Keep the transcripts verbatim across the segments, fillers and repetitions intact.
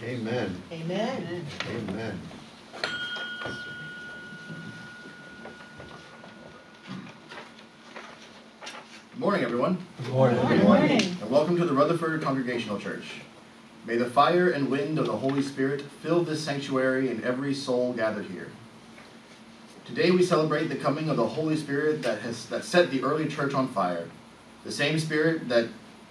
Amen. Amen. Amen. Good morning, everyone. Good morning. Good morning. And welcome to the Rutherford Congregational Church. May the fire and wind of the Holy Spirit fill this sanctuary and every soul gathered here. Today we celebrate the coming of the Holy Spirit that has that set the early church on fire. The same Spirit that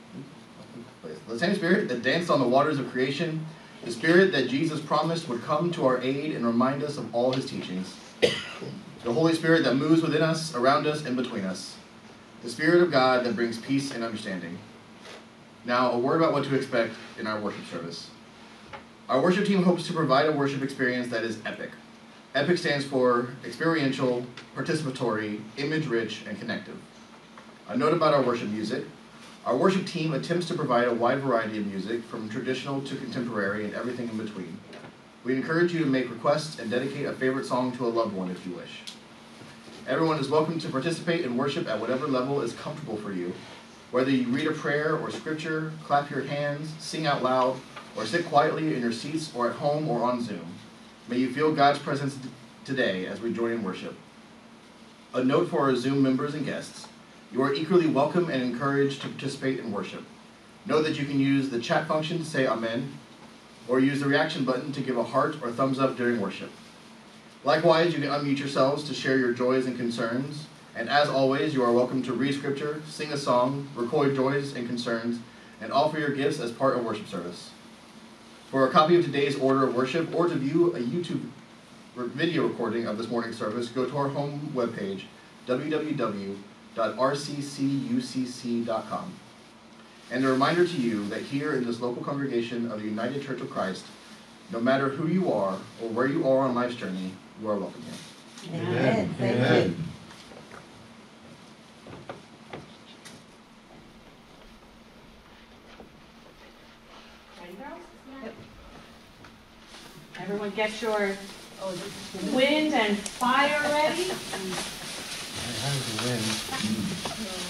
the same Spirit that danced on the waters of creation, the Spirit that Jesus promised would come to our aid and remind us of all his teachings. The Holy Spirit that moves within us, around us, and between us. The Spirit of God that brings peace and understanding. Now, a word about what to expect in our worship service. Our worship team hopes to provide a worship experience that is epic. EPIC stands for experiential, participatory, image-rich, and connective. A note about our worship music. Our worship team attempts to provide a wide variety of music, from traditional to contemporary and everything in between. We encourage you to make requests and dedicate a favorite song to a loved one if you wish. Everyone is welcome to participate in worship at whatever level is comfortable for you. Whether you read a prayer or scripture, clap your hands, sing out loud, or sit quietly in your seats or at home or on Zoom, may you feel God's presence today as we join in worship. A note for our Zoom members and guests. You are equally welcome and encouraged to participate in worship. Know that you can use the chat function to say Amen, or use the reaction button to give a heart or thumbs up during worship. Likewise, you can unmute yourselves to share your joys and concerns, and as always, you are welcome to read scripture, sing a song, record joys and concerns, and offer your gifts as part of worship service. For a copy of today's order of worship, or to view a YouTube video recording of this morning's service, go to our home webpage, w w w dot r c c u c c dot com. And a reminder to you that here in this local congregation of the United Church of Christ, no matter who you are or where you are on life's journey, you are welcome here. Amen. Amen. Thank Amen. you. Ready, girls? Yep. Everyone get your wind and fire ready. I have the wind.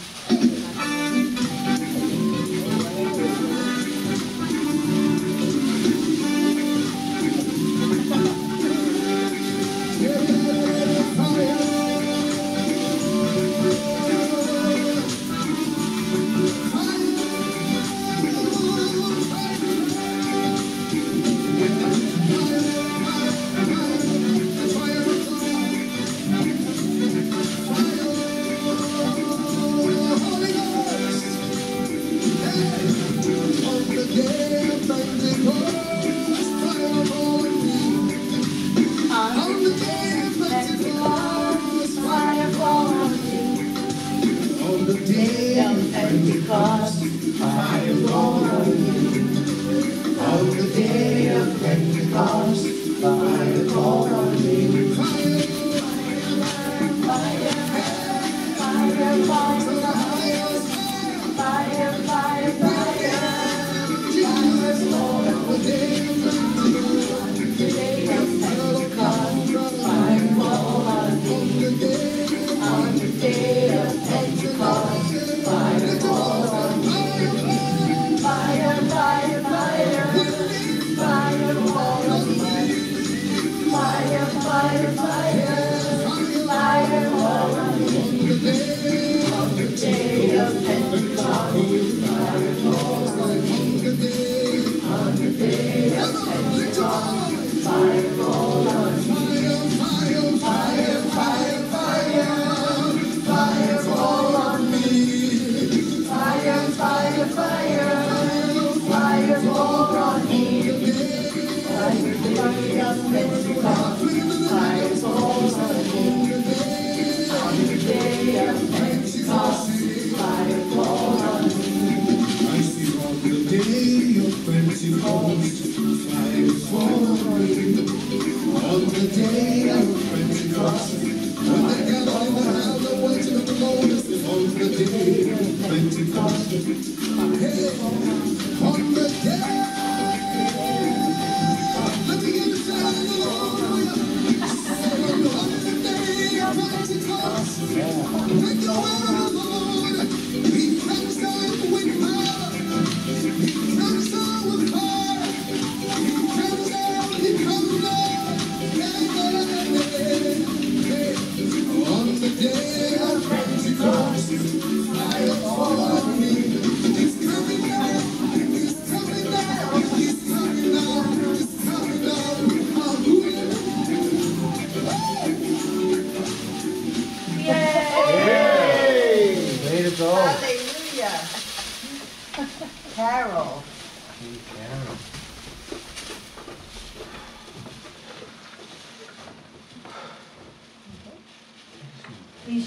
Pentecost, fire fall on you. On the day of Pentecost, fire fall on you. Fire, fire, fire, fire, fire, fire, fire, fire, fall on the day of Pentecost. On the day of Pentecost, fire fall on you. On the day of Pentecost, fire fall on you. Fire, fire, fire, fire fall on you. Fire, fire, fire, fire fall on you. On the day of Pentecost, fire fall on you. On the day of Pentecost, fire fall on you. Fire, fire, fire, fire fall on me. Fire, fire, fire, fire fall on me. Fire, day of Pentecost, fire fall on me. On the day of Pentecost, fire fall on me. I see on the day of Pentecost, fire fall on you. On the day of Pentecost, when they gathered in the house of waiting of the Lord, on the day of Pentecost, hey, on the day, let me get the sound of the Lord. On the day of Pentecost, with the word of the Lord, he prophesied with power, he prophesied with fire, he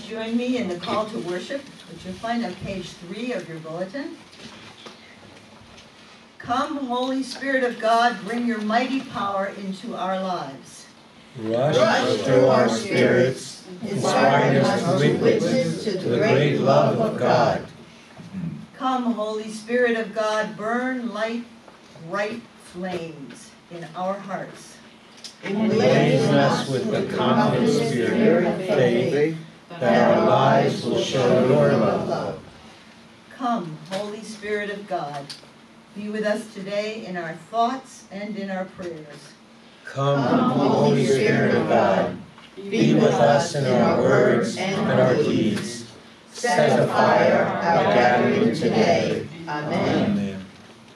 join me in the call to worship, which you'll find on page three of your bulletin. Come, Holy Spirit of God, bring your mighty power into our lives. Rush, Rush through our spirits, inspiring us to witness to the great love of God. Come, Holy Spirit of God, burn light, bright flames in our hearts. Blaze us with the confident spirit of faith, that our lives will show your love. Come, Holy Spirit of God, be with us today in our thoughts and in our prayers. Come, Holy Spirit of God, be with us in our words and our deeds. Set afire our gathering today. Amen. Amen.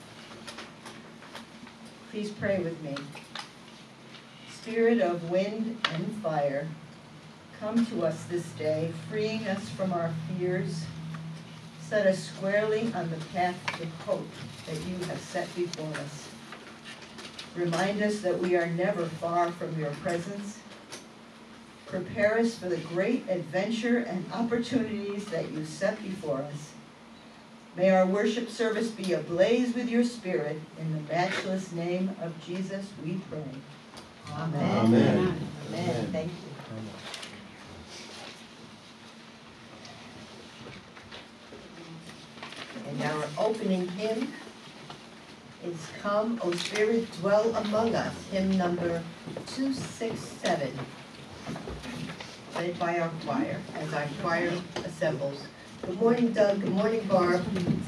Please pray with me. Spirit of wind and fire, come to us this day, freeing us from our fears. Set us squarely on the path to hope that you have set before us. Remind us that we are never far from your presence. Prepare us for the great adventure and opportunities that you set before us. May our worship service be ablaze with your spirit. In the matchless name of Jesus we pray. Amen. Amen. Amen. Thank you. And our opening hymn is Come, O Spirit, Dwell Among Us, hymn number two sixty-seven, led by our choir, as our choir assembles. Good morning, Doug. Good morning, Barb.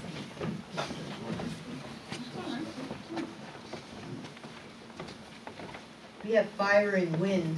We have fire and wind.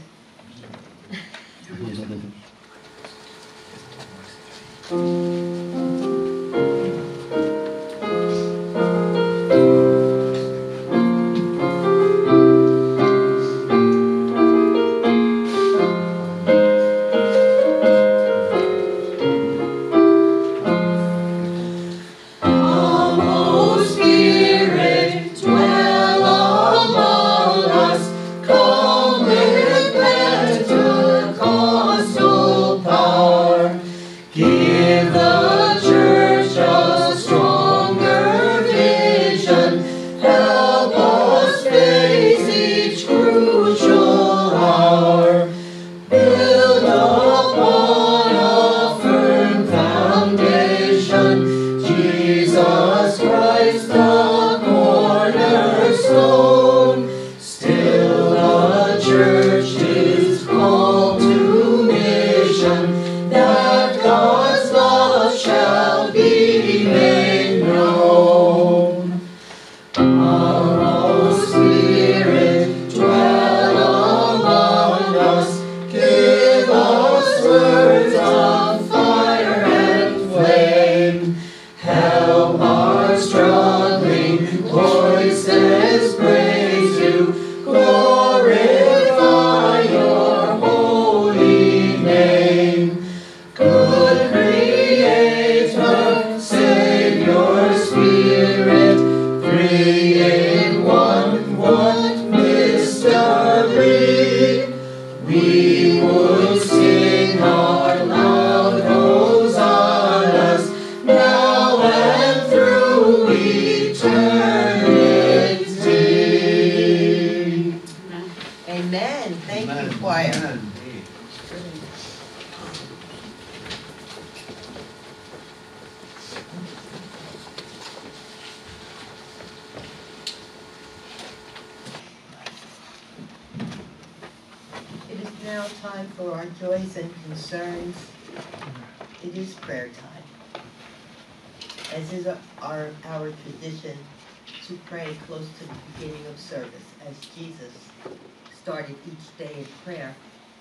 Now time for our joys and concerns. It is prayer time. As is our, our tradition to pray close to the beginning of service, as Jesus started each day in prayer.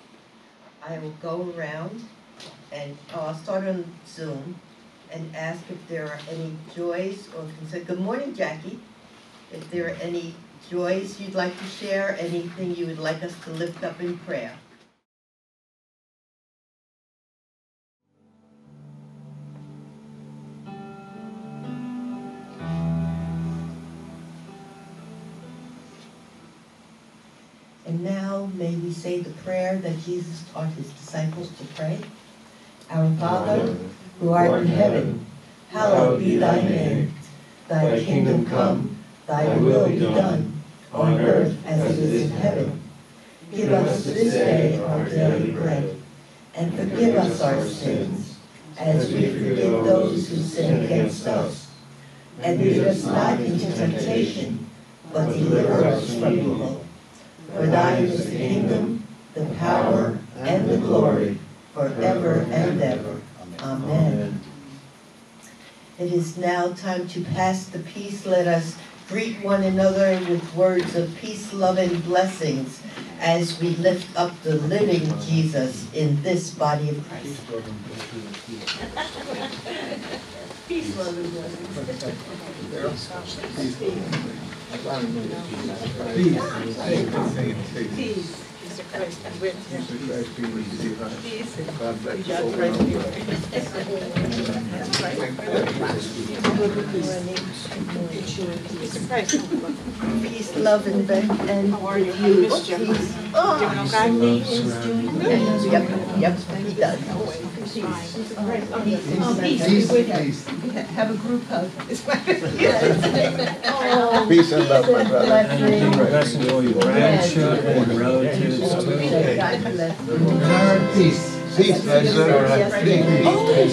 I will go around and oh, I'll start on Zoom and ask if there are any joys or concerns. Good morning, Jackie. If there are any joys you'd like to share, anything you would like us to lift up in prayer. And now may we say the prayer that Jesus taught his disciples to pray. Our Father, who art in heaven, hallowed be thy name. Thy kingdom come, thy will be done, on earth as it is in heaven. Give us this day our daily bread, and forgive us our sins, as we forgive those who sin against us. And lead us not into temptation, but deliver us from evil. For thine is the kingdom, the power, and the glory, forever and ever. Amen. It is now time to pass the peace. Let us greet one another with words of peace, love, and blessings as we lift up the living Jesus in this body of Christ. Peace, love, and blessings. Peace. Peace. Mister Christ be with you. Peace. God bless you. Peace, love, and and with you. Peace. Oh, yep, yep, he does. Peace. Peace. Have a group hug. Peace and love, my brother. Blessing all your grandchildren and relatives. God bless. Peace. Peace, my son. Peace.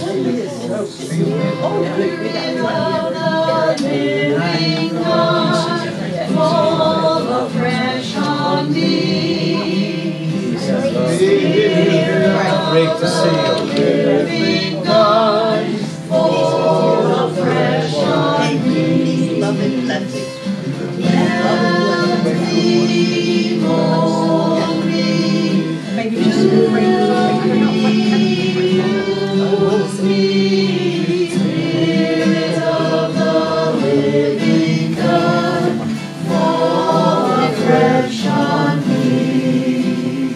Fall afresh on me. Great to see you. Fall afresh on me. Love and blessings. Mold me. Maybe just use me. Spirit of the living God, fall afresh on me.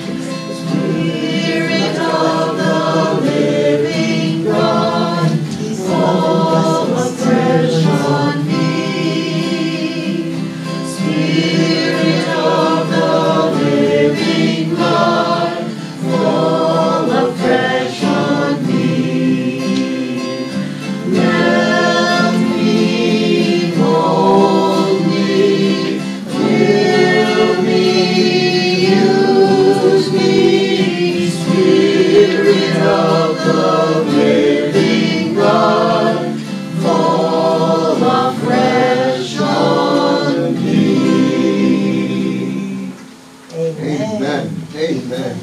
Spirit of the living God, fall afresh on me. Spirit of the living God, fall afresh on me. Let me, mold me, fill me, use me. Spirit of the living God, fall afresh on me. Amen. Amen.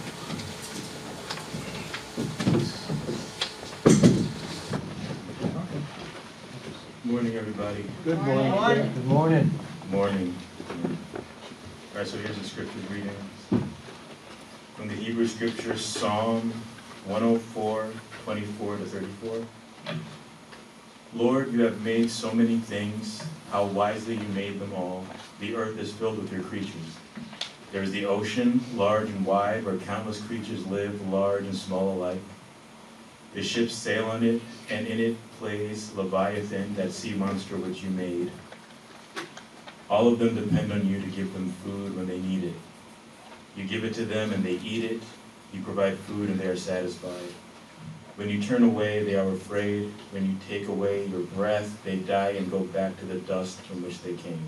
Morning, everybody. Good morning. Good morning. Morning. All right, so here's the scripture reading from the Hebrew scripture, Psalm one oh four, twenty-four to thirty-four. Lord, you have made so many things. How wisely you made them all. The earth is filled with your creatures. There is the ocean, large and wide, where countless creatures live, large and small alike. The ships sail on it, and in it plays Leviathan, that sea monster which you made. All of them depend on you to give them food when they need it. You give it to them and they eat it. You provide food and they are satisfied. When you turn away, they are afraid. When you take away your breath, they die and go back to the dust from which they came.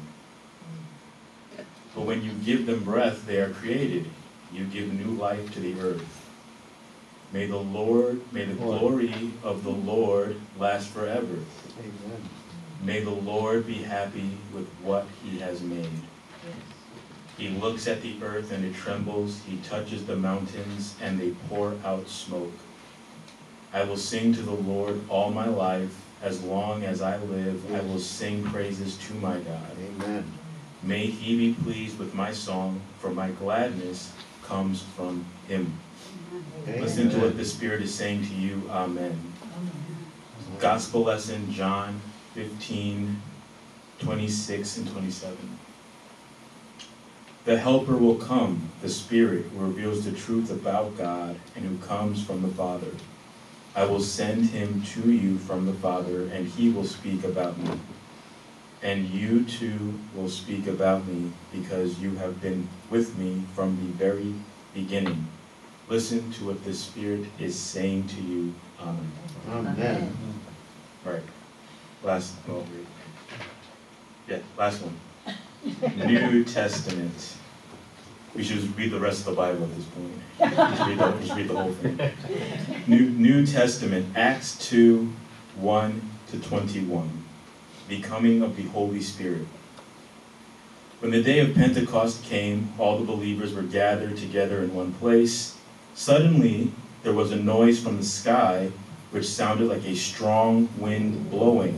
But when you give them breath, they are created. You give new life to the earth. May the Lord, may the glory of the Lord last forever. Amen. May the Lord be happy with what he has made. He looks at the earth and it trembles. He touches the mountains and they pour out smoke. I will sing to the Lord all my life. As long as I live, I will sing praises to my God. Amen. May he be pleased with my song, for my gladness comes from him. Listen to what the Spirit is saying to you. Amen. Gospel lesson, John fifteen, twenty-six and twenty-seven. The Helper will come, the Spirit who reveals the truth about God and who comes from the Father. I will send him to you from the Father, and he will speak about me. And you too will speak about me, because you have been with me from the very beginning. Listen to what the Spirit is saying to you. Amen. Amen. All right. Last, well, wait. Yeah, last one. New Testament. We should just read the rest of the Bible at this point. Just read the, just read the whole thing. New, New Testament, Acts two, one to twenty-one. The coming of the Holy Spirit. When the day of Pentecost came, all the believers were gathered together in one place. Suddenly, there was a noise from the sky, which sounded like a strong wind blowing.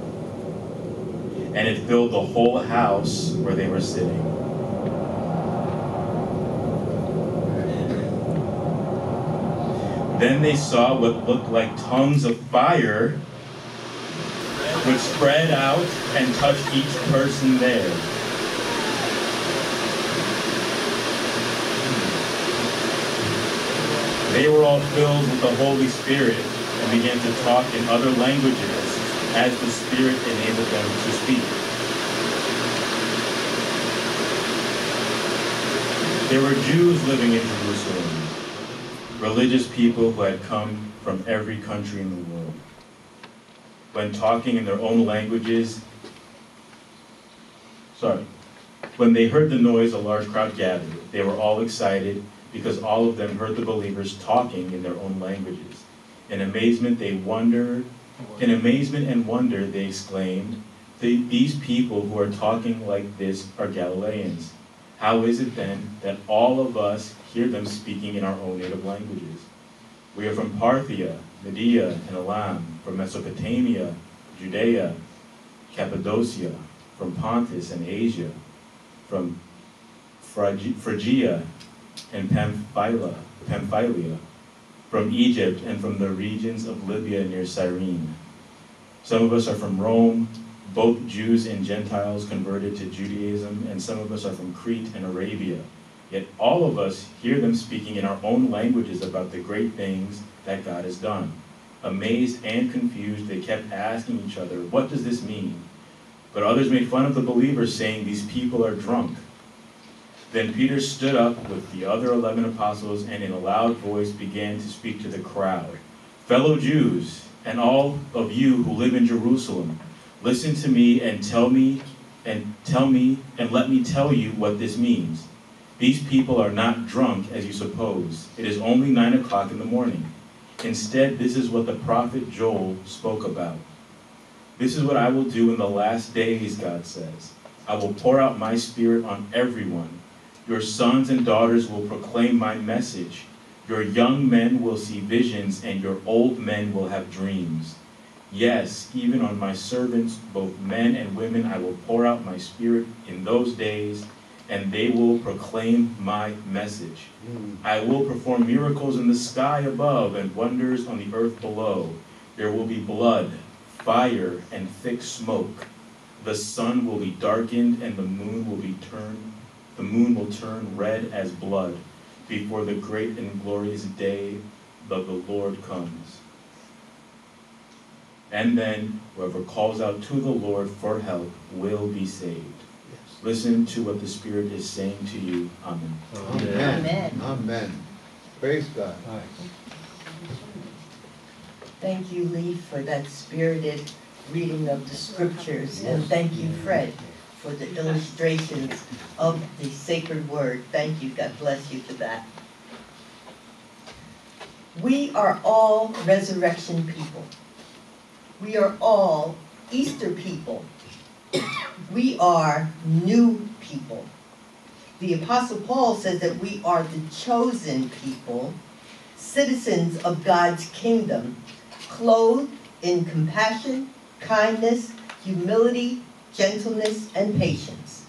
And it filled the whole house where they were sitting. Then they saw what looked like tongues of fire, which spread out and touched each person there. They were all filled with the Holy Spirit and began to talk in other languages as the Spirit enabled them to speak. There were Jews living in Jerusalem, religious people who had come from every country in the world. When talking in their own languages, sorry, when they heard the noise, a large crowd gathered. They were all excited because all of them heard the believers talking in their own languages. In amazement, they wondered, in amazement and wonder, they exclaimed, "These people who are talking like this are Galileans. How is it then that all of us hear them speaking in our own native languages? We are from Parthia, Media, and Elam, from Mesopotamia, Judea, Cappadocia, from Pontus and Asia, from Phrygi- Phrygia and Pamphylia, Pamphylia, from Egypt and from the regions of Libya near Cyrene. Some of us are from Rome, both Jews and Gentiles converted to Judaism, and some of us are from Crete and Arabia. Yet all of us hear them speaking in our own languages about the great things that God has done. Amazed and confused, they kept asking each other, what does this mean? But others made fun of the believers, saying, these people are drunk. Then Peter stood up with the other eleven apostles and in a loud voice began to speak to the crowd. Fellow Jews, and all of you who live in Jerusalem, listen to me and tell me, and tell me, and let me tell you what this means. These people are not drunk as you suppose. It is only nine o'clock in the morning. Instead, this is what the prophet Joel spoke about. This is what I will do in the last days, God says. I will pour out my spirit on everyone. Your sons and daughters will proclaim my message. Your young men will see visions, and your old men will have dreams. Yes, even on my servants, both men and women, I will pour out my spirit in those days, and they will proclaim my message. Mm. I will perform miracles in the sky above and wonders on the earth below. There will be blood, fire, and thick smoke. The sun will be darkened, and the moon will be turned. The moon will turn red as blood before the great and glorious day of the Lord comes. And then whoever calls out to the Lord for help will be saved. Yes. Listen to what the Spirit is saying to you. Amen. Amen. Amen. Amen. Praise God. Thank you, Lee, for that spirited reading of the scriptures. And thank you, Fred, for the illustrations of the sacred word. Thank you. God bless you for that. We are all resurrection people. We are all Easter people. We are new people. The Apostle Paul says that we are the chosen people, citizens of God's kingdom, clothed in compassion, kindness, humility, gentleness, and patience.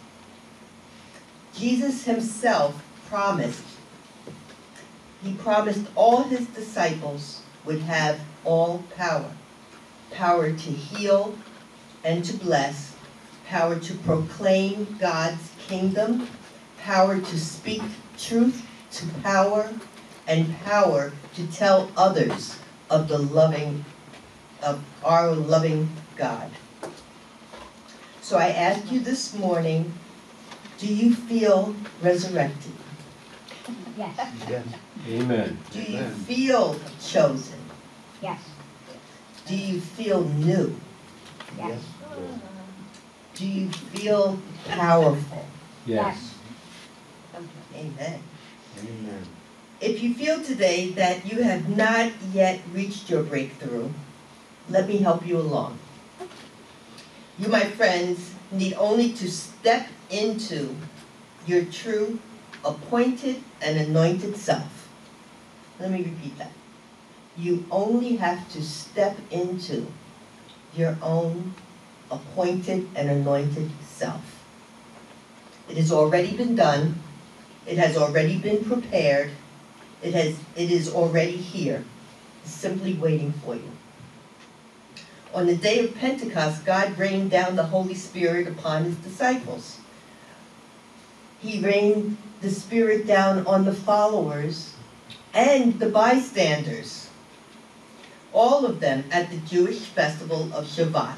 Jesus himself promised, he promised all his disciples would have all power. Power to heal and to bless, power to proclaim God's kingdom, power to speak truth to power, and power to tell others of the loving, of our loving God. So I ask you this morning, do you feel resurrected? Yes. Yes. Amen. Do you Amen. feel chosen? Yes. Do you feel new? Yes. Do you feel powerful? Yes. Amen. Amen. If you feel today that you have not yet reached your breakthrough, let me help you along. You, my friends, need only to step into your true, appointed, and anointed self. Let me repeat that. You only have to step into your own appointed and anointed self. It has already been done. It has already been prepared. It has, it is already here, simply waiting for you. On the day of Pentecost, God rained down the Holy Spirit upon his disciples. He rained the Spirit down on the followers and the bystanders, all of them at the Jewish festival of Shabbat.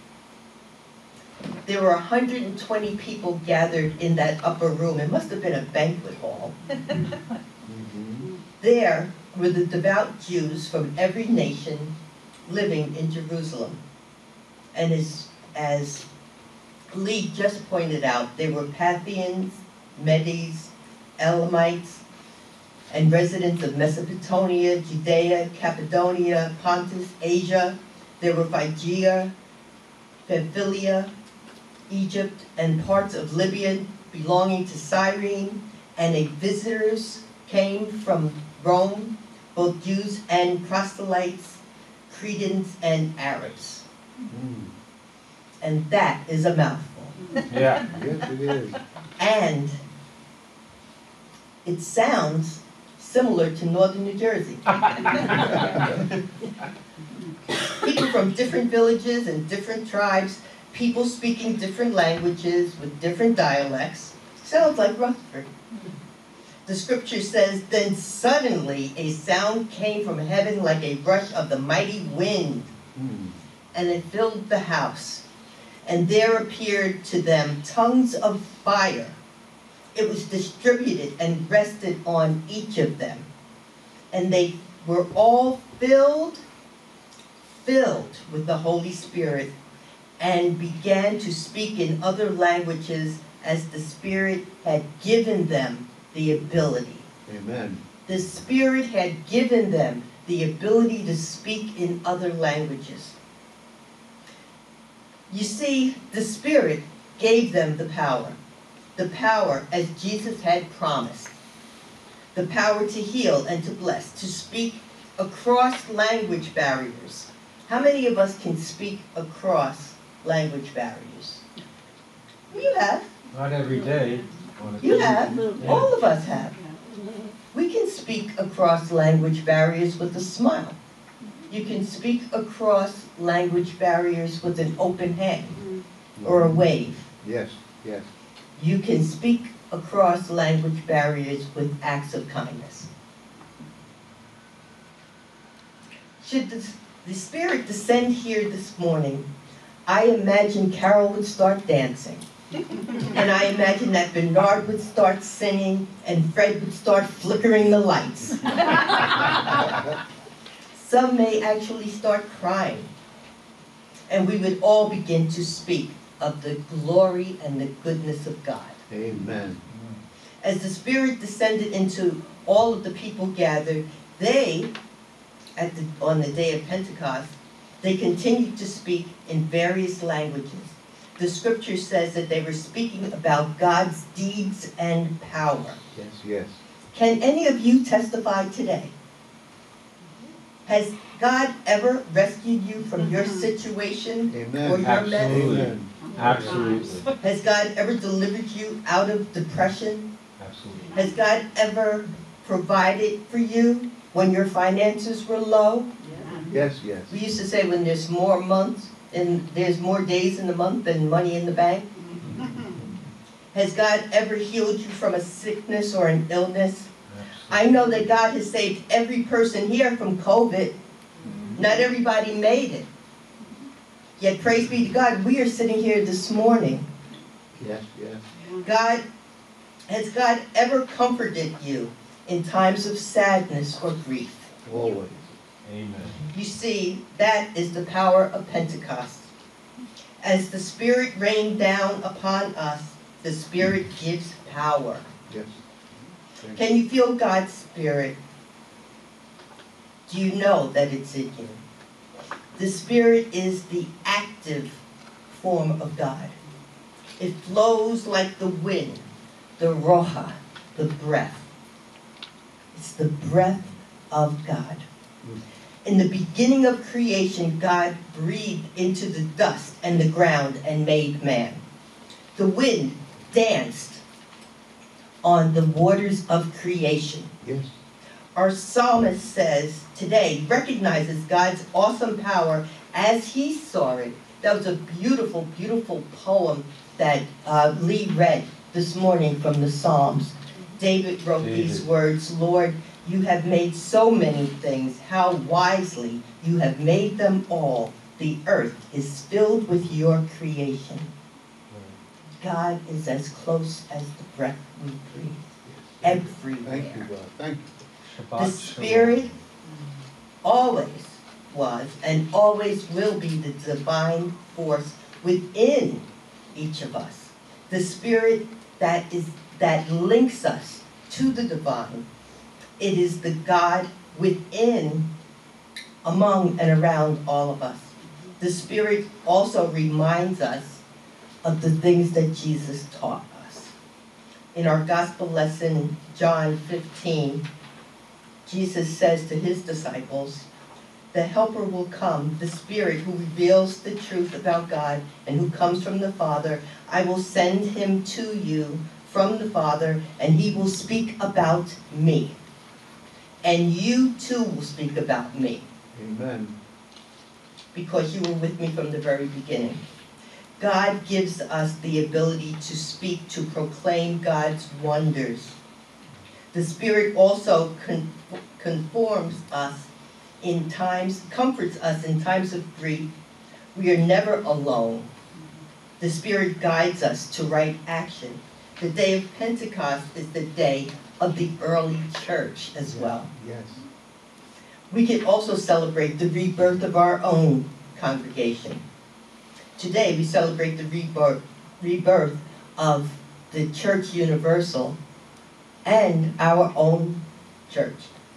There were one hundred twenty people gathered in that upper room. It must have been a banquet hall. Mm-hmm. There were the devout Jews from every nation living in Jerusalem. And as, as Lee just pointed out, they were Parthians, Medes, Elamites, and residents of Mesopotamia, Judea, Cappadocia, Pontus, Asia. There were Phrygia, Pamphylia, Egypt, and parts of Libya belonging to Cyrene, and a visitors came from Rome, both Jews and proselytes, Cretans and Arabs. Mm. And that is a mouthful. Yeah. Yes, it is. And it sounds similar to northern New Jersey. People from different villages and different tribes, people speaking different languages with different dialects. Sounds like Rutherford. The scripture says, then suddenly a sound came from heaven like a rush of the mighty wind, Mm. and it filled the house. And there appeared to them tongues of fire. It was distributed and rested on each of them. And they were all filled, filled with the Holy Spirit, and began to speak in other languages as the Spirit had given them the ability. Amen. The Spirit had given them the ability to speak in other languages. You see, the Spirit gave them the power. The power as Jesus had promised. The power to heal and to bless, to speak across language barriers. How many of us can speak across language barriers? You have. Not every day. on a You Tuesday. have. Yeah. All of us have. We can speak across language barriers with a smile. You can speak across language barriers with an open hand or a wave. Yes, yes. You can speak across language barriers with acts of kindness. Should the, the Spirit descend here this morning, I imagine Carol would start dancing. And I imagine that Bernard would start singing and Fred would start flickering the lights. Some may actually start crying. And we would all begin to speak of the glory and the goodness of God. Amen. As the Spirit descended into all of the people gathered, they, at the, on the day of Pentecost, they continued to speak in various languages. The scripture says that they were speaking about God's deeds and power. Yes, yes. Can any of you testify today? Has God ever rescued you from your situation Amen. or your mess? Absolutely. Amen. Absolutely. Has God ever delivered you out of depression? Absolutely. Has God ever provided for you when your finances were low? Yes, yes. We used to say when there's more months and there's more days in the month than money in the bank. Has God ever healed you from a sickness or an illness? I know that God has saved every person here from COVID. Not everybody made it. Yet praise be to God, we are sitting here this morning. Yes, yes. God, has God ever comforted you in times of sadness or grief. Always. Amen. You see, that is the power of Pentecost. As the Spirit rained down upon us, the Spirit gives power. Yes. Can you feel God's Spirit? Do you know that it's in you? The Spirit is the active form of God. It flows like the wind, the roha, the breath. It's the breath of God. In the beginning of creation, God breathed into the dust and the ground and made man. The wind danced on the waters of creation. Yes. Our psalmist says today, recognizes God's awesome power as he saw it. That was a beautiful, beautiful poem that uh, Lee read this morning from the Psalms. David wrote David. these words, Lord, you have made so many things. How wisely you have made them all. The earth is filled with your creation. God is as close as the breath we breathe. Everywhere. Thank you, God. Thank you. Shabbat The Spirit always was and always will be the divine force within each of us. The Spirit that is that links us to the divine. It is the God within, among, and around all of us. The Spirit also reminds us of the things that Jesus taught us. In our gospel lesson, John fifteen, Jesus says to his disciples, the Helper will come, the Spirit who reveals the truth about God and who comes from the Father. I will send him to you from the Father, and he will speak about me. And you too will speak about me, Amen. because you were with me from the very beginning. God gives us the ability to speak, to proclaim God's wonders. The Spirit also con- conforms us in times, comforts us in times of grief. We are never alone. The Spirit guides us to right action. The day of Pentecost is the day of the early church as well. Yes. We can also celebrate the rebirth of our own congregation. Today we celebrate the rebirth, rebirth of the Church Universal and our own church.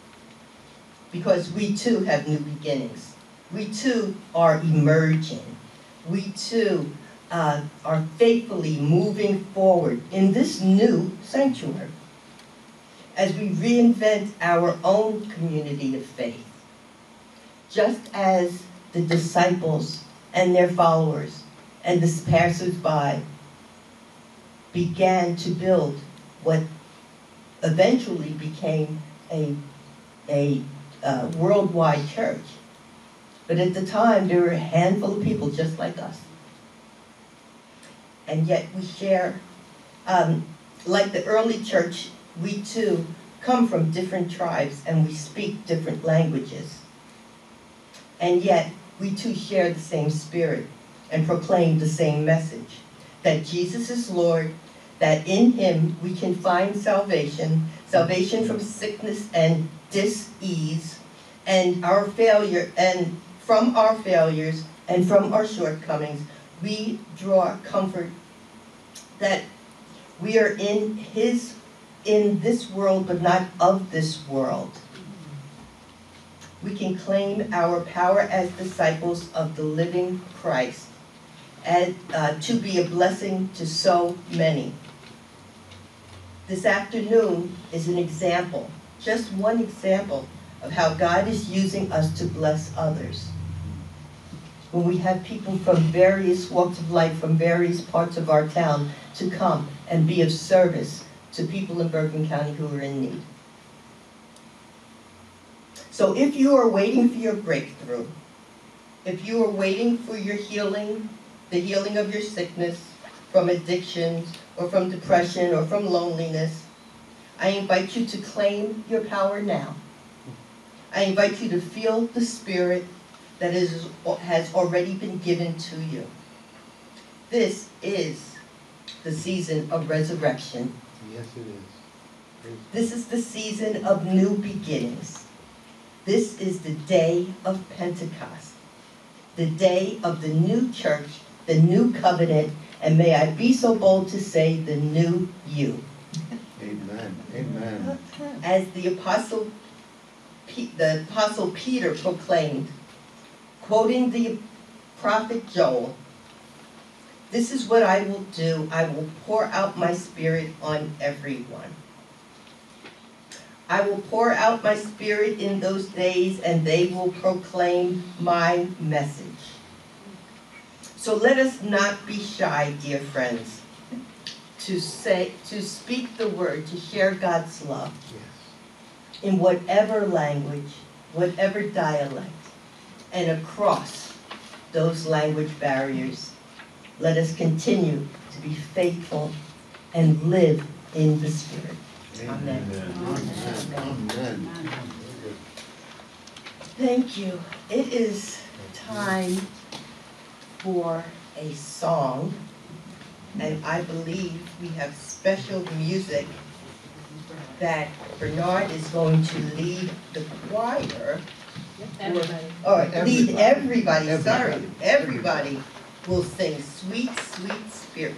Because we too have new beginnings. We too are emerging. We too uh, are faithfully moving forward in this new sanctuary as we reinvent our own community of faith. Just as the disciples and their followers and the passers-by began to build what eventually became a, a uh, worldwide church. But at the time, there were a handful of people just like us. And yet we share, um, like the early church, we too come from different tribes and we speak different languages. And yet we too share the same spirit and proclaim the same message, that Jesus is Lord, that in him we can find salvation, salvation from sickness and dis-ease, and our failure, and from our failures and from our shortcomings, we draw comfort that we are in his, in this world, but not of this world. We can claim our power as disciples of the living Christ and uh, to be a blessing to so many. This afternoon is an example, just one example, of how God is using us to bless others. When we have people from various walks of life, from various parts of our town, to come and be of service to people in Bergen County who are in need. So if you are waiting for your breakthrough, if you are waiting for your healing, the healing of your sickness, from addictions, or from depression, or from loneliness, I invite you to claim your power now. I invite you to feel the Spirit that is, has already been given to you. This is the season of resurrection. Yes, it is. This is the season of new beginnings. This is the day of Pentecost, the day of the new church, the new covenant, and may I be so bold to say the new you. Amen. Amen. As the apostle, Pe- the apostle Peter proclaimed, quoting the prophet Joel, "This is what I will do. I will pour out my spirit on everyone. I will pour out my spirit in those days, and they will proclaim my message." So let us not be shy, dear friends, to say, to speak the word, to share God's love in whatever language, whatever dialect, and across those language barriers. Let us continue to be faithful and live in the Spirit. Amen. Amen. Amen. Thank you. It is time for a song, and I believe we have special music that Bernard is going to lead the choir. Everybody. All right, lead Everybody. everybody, sorry, Everybody. everybody will sing Sweet, Sweet Spirit.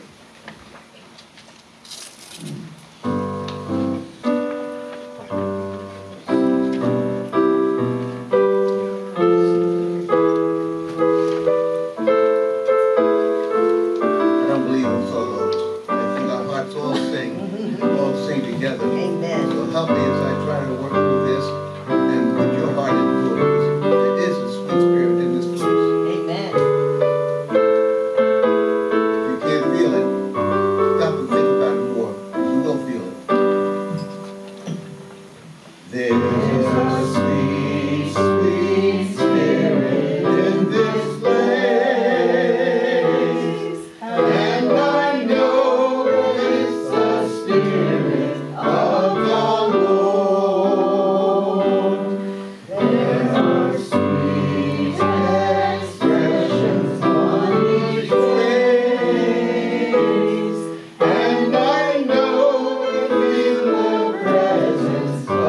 I don't believe in solos. I think our hearts all sing, all sing together. Amen. So help me as I try to work through this and put your heart into it. There is a sweet spirit in this place. Amen. If you can't feel it, stop and think about it more. You will feel it. There is a sweet, sweet spirit in this place, and I know it's the spirit of the Lord. There are sweet expressions on each face, and I know you feel the presence of the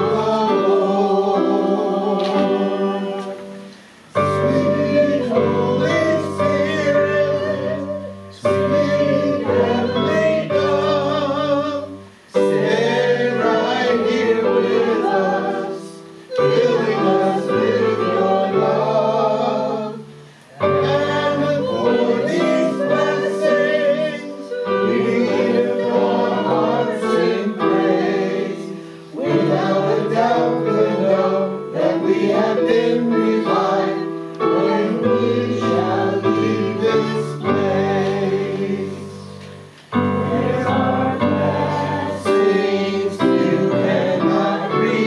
Lord. Sweet Holy Spirit, sweet heavenly dove, stay right here with us, filling us with your love. And for these blessings, we lift our hearts in praise. Without a doubt, we'll know that we have been revived when we shall leave this place. There are blessings you cannot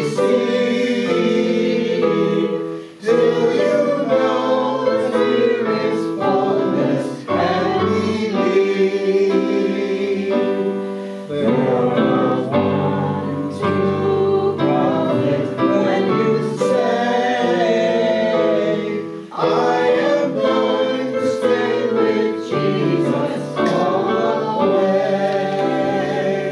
receive till you know there is fullness and believe. There are one, two prophets when you say, I am going to stay with Jesus all the way.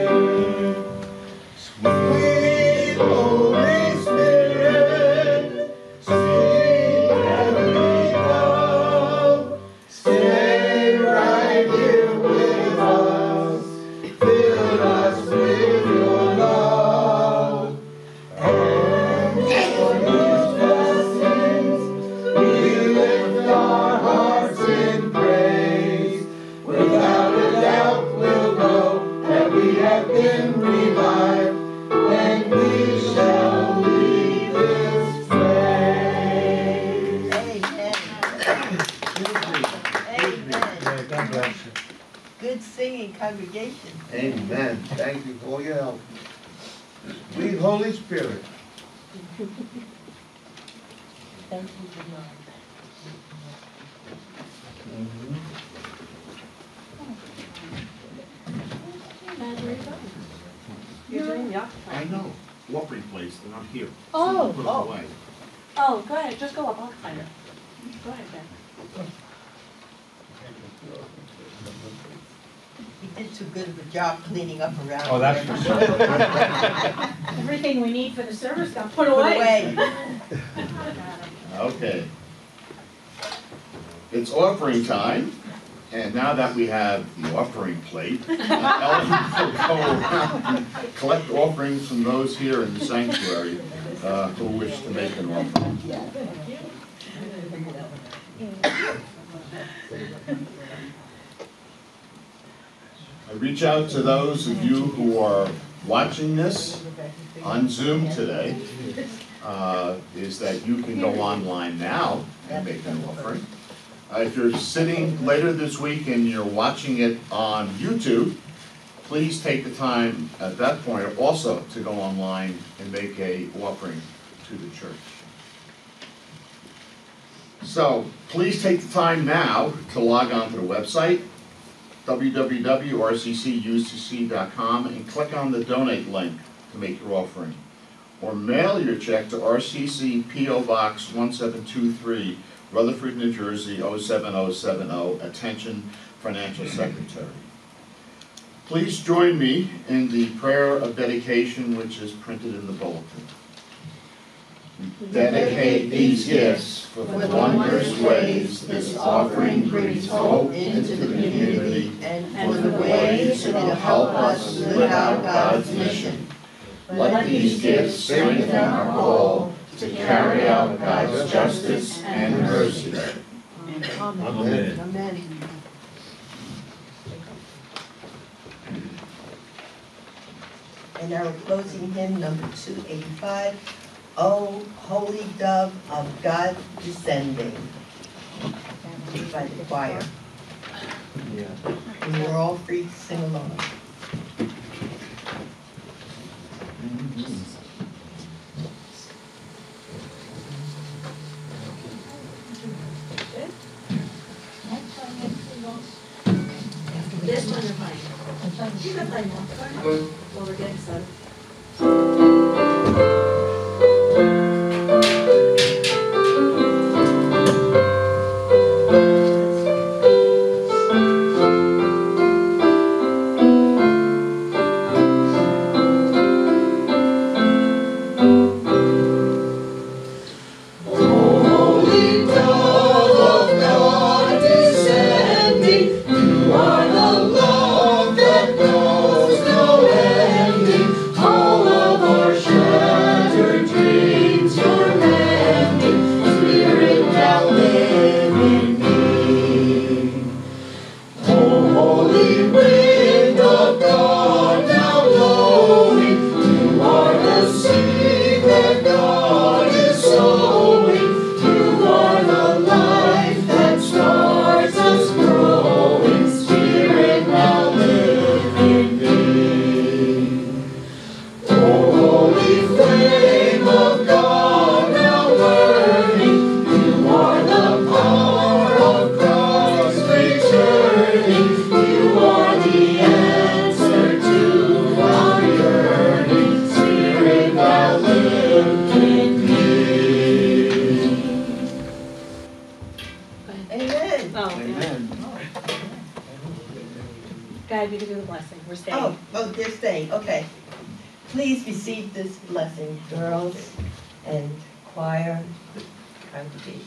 Sweet Holy Spirit, sweet heavenly dove, stay right here with us, fill us with your love. And for these blessings, we lift our hearts in praise. Without a doubt, we'll know that we have been revived when we shall leave this place. Amen. Amen. God bless you. Good singing, congregation. Amen. Thank you for your help. Sweet Holy Spirit. Thank you, Bernard. You're doing the I occupied. know. Watering place, they're not here. Oh, Someone put it oh. away. Oh, go ahead, just go up, I'll find it. Go ahead, Ben. did too good of a job cleaning up around Oh, that's here. for sure. Everything we need for the service got put Put away. away. Okay. It's offering time, and now that we have the offering plate, Ellen will go around and collect offerings from those here in the sanctuary uh, who wish to make an offering. I reach out to those of you who are watching this on Zoom today, uh, is that you can go online now and make an offering. Uh, if you're sitting later this week and you're watching it on YouTube, please take the time at that point also to go online and make a offering to the church. So please take the time now to log on to the website, w w w dot r c c u c c dot com, and click on the donate link to make your offering. Or mail your check to R C C P O Box one seven two three, Rutherford, New Jersey oh seven oh seven oh. Attention, Financial Secretary. Please join me in the prayer of dedication, which is printed in the bulletin. We dedicate these gifts with wondrous ways. This offering brings hope into the community and for the ways it will help us live out God's mission. Let these gifts strengthen our goal to carry out God's justice and mercy. Amen. Amen. And our closing hymn, number two eighty-five, O Holy Dove of God Descending, by the choir. And we're all free to sing along. This one you're playing. You can play more. Well, we're getting started. Guys, we can do the blessing. We're staying. Oh, oh, they're staying, okay. Please receive this blessing, girls and choir, congregation.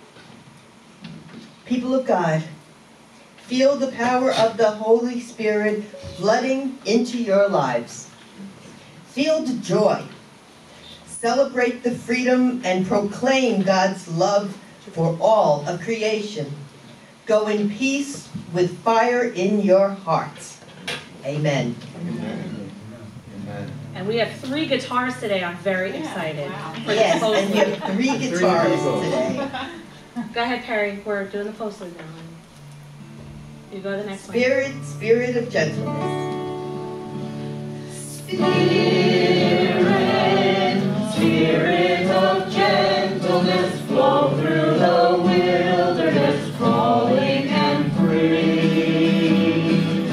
People of God, feel the power of the Holy Spirit flooding into your lives. Feel the joy. Celebrate the freedom and proclaim God's love for all of creation. Go in peace with fire in your hearts. Amen. Amen. Amen. And we have three guitars today. I'm very excited. for the Yes, post- and we have three guitars today. Go ahead, Perry. We're doing the postlude now. You go to the next one. Spirit, spirit of gentleness. Spirit, spirit of gentleness, flow through the wilderness, falling and free.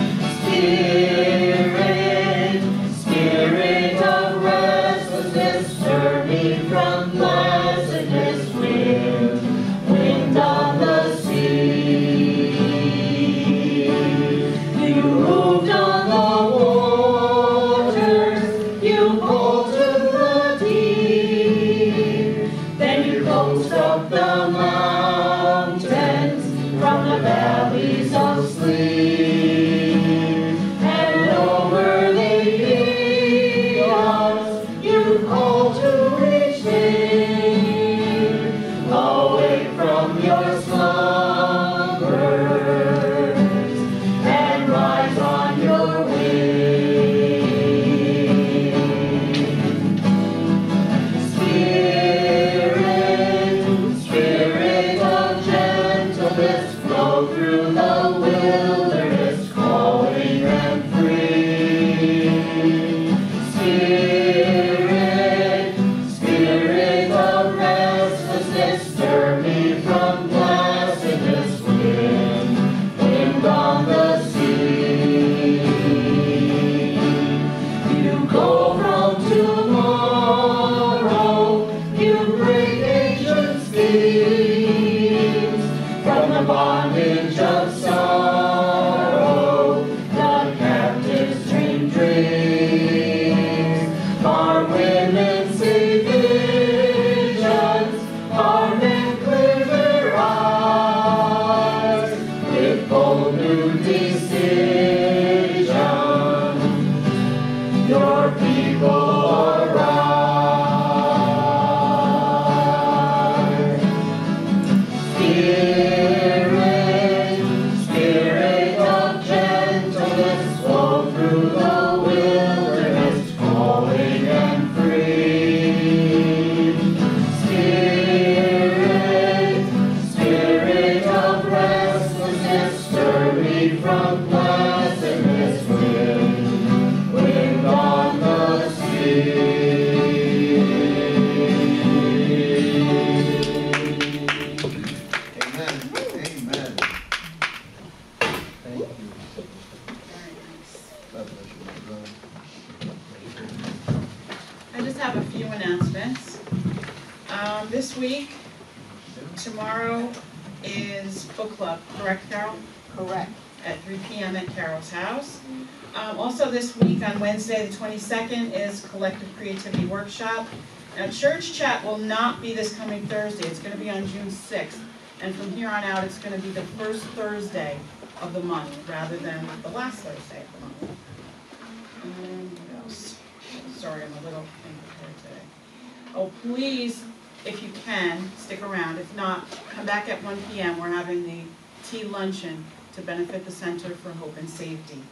Spirit, spirit of restlessness, stir me from blessedness, wind, wind on the sea. You moved your people arise. Spirit, Spirit of gentleness, flow through the wilderness, calling and free. Spirit, Spirit of restlessness, stir me from blessedness, wind, wind on the sea. Amen. Amen. Thank you. God bless you, my brother. I just have a few announcements. Um, this week, tomorrow is book club, correct, Carol? Correct. At three p m at Carol's house. Um, also this week, on Wednesday, the twenty-second, is Collective Creativity Workshop. Now, Church Chat will not be this coming Thursday. It's going to be on June sixth. And from here on out, it's going to be the first Thursday of the month, rather than the last Thursday of the month. And what else? Sorry, I'm a little unprepared today. Oh, please, if you can, stick around. If not, come back at one p m We're having the tea luncheon to benefit the Center for Hope and Safety.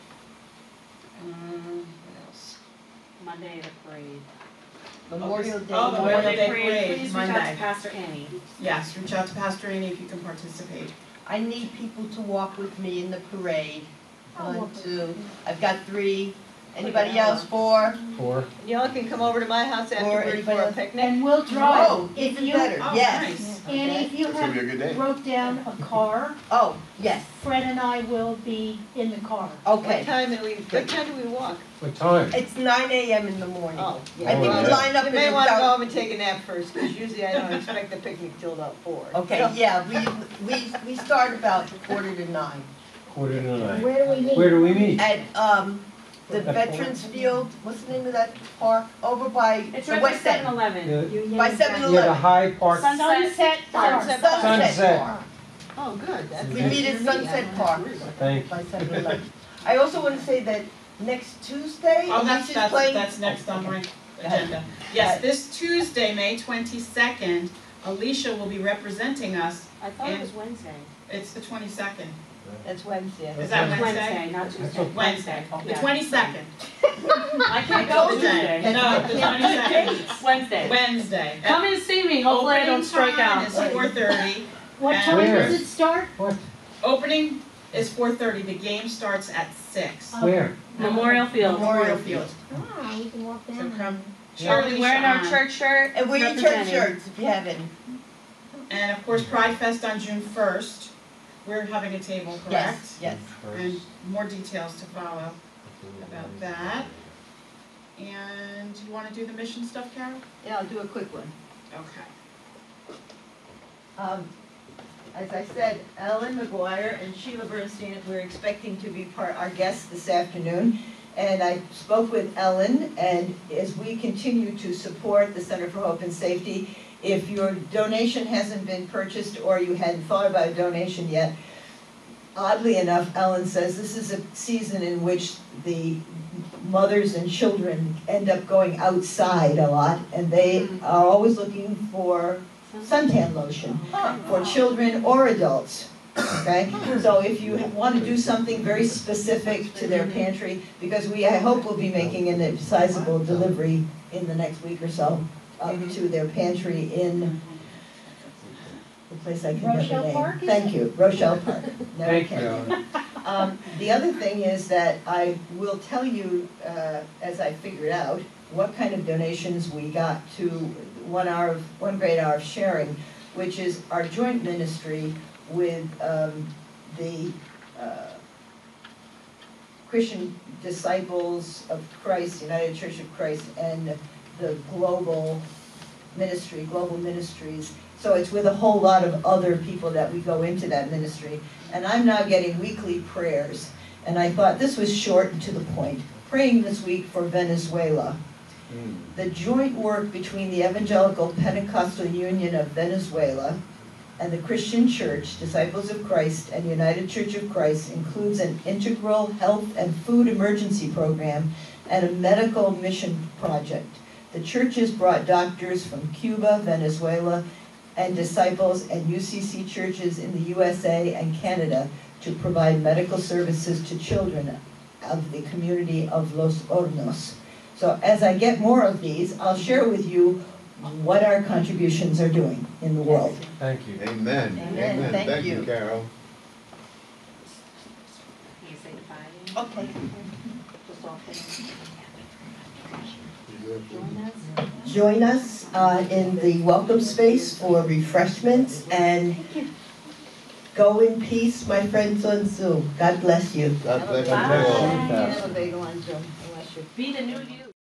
Um, what else? Monday, the parade. Memorial Day. Oh, the Memorial Day parade, Please reach out to Monday. Pastor Annie. Yes, reach out to Pastor Annie if you can participate. I need people to walk with me in the parade. I'll One, walk with two, I've got three. Anybody else? Four? Four. Y'all can come over to my house afterward for a picnic. And we'll drive. Oh, If even you, better, Oh, yes. nice. and if you It's gonna be a have good day. wrote down a car, Oh, yes, Fred and I will be in the car. what Okay. time do we, what time do we walk? What time? It's nine a m in the morning. Oh, I think yeah. we line up You at may wanna go about, home and take a nap first, because usually I don't expect the picnic till about four. okay, So- yeah, we, we, we start about quarter to nine. Quarter to nine. Where do we meet? Where do we meet? At, um, the Veterans Field, what's the name of that park? Over by It's the right by West End. seven eleven. Yeah, By seven yeah, the eleven. Hyde Park. Sunset Park. Sunset Sunset Sunset. Park. Oh, good, that's. We meet at Sunset Park Thank you. by seven eleven. I also want to say that next Tuesday, Oh, that's, Alicia's that's, playing. that's next on my ahead. agenda. Yes, this Tuesday, May twenty-second, Alicia will be representing us. I thought it was Wednesday. It's the twenty-second. That's Wednesday. Is that It's Wednesday? Wednesday, not Tuesday. Wednesday, the Yeah. twenty-second. I can't Know go the day. Tuesday. No, the twenty-second. Wednesday. Wednesday. Come and see me, hopefully I don't strike out. Opening time is four thirty. What And- time Where? does it start? What? Opening is four thirty, the game starts at six. Where? Memorial Field. Memorial Field. Ah, we can walk So down. come, We'll cheer be Alicia wearing our on. church shirt. And wear your church representing. shirts if you have any. And of course, Pride Fest on June first. We're having a table, correct? Yes, yes. And more details to follow about that. And you wanna do the mission stuff, Carol? Yeah, I'll do a quick one. Okay. Um, as I said, Ellen McGuire and Sheila Bernstein, we're expecting to be part, our guests this afternoon. And I spoke with Ellen, and as we continue to support the Center for Hope and Safety, if your donation hasn't been purchased or you hadn't thought about a donation yet, oddly enough, Ellen says this is a season in which the mothers and children end up going outside a lot, and they are always looking for suntan lotion for children or adults, okay? So if you want to do something very specific to their pantry, because we, I hope we'll be making a sizable delivery in the next week or so up to their pantry in the place I can never Rochelle name. Park, is Thank you, Rochelle Park. No, I Thank you, can't. Ellen. Um, the other thing is that I will tell you, uh, as I figured out, what kind of donations we got to one hour, of one great hour of sharing, which is our joint ministry with, um, the, uh, Christian Disciples of Christ, United Church of Christ, and the global ministry, global ministries. So it's with a whole lot of other people that we go into that ministry. And I'm now getting weekly prayers. And I thought this was short and to the point. Praying this week for Venezuela. The joint work between the Evangelical Pentecostal Union of Venezuela and the Christian Church, Disciples of Christ, and United Church of Christ includes an integral health and food emergency program and a medical mission project. The churches brought doctors from Cuba, Venezuela, and disciples and U C C churches in the U S A and Canada to provide medical services to children of the community of Los Hornos. So as I get more of these, I'll share with you what our contributions are doing in the world. Thank you. Amen. Amen. Thank Thank you. you, Carol. Okay. Join us uh, in the welcome space for refreshments, and go in peace, my friends on Zoom. God bless you. God bless you Bye. all. Be the new you.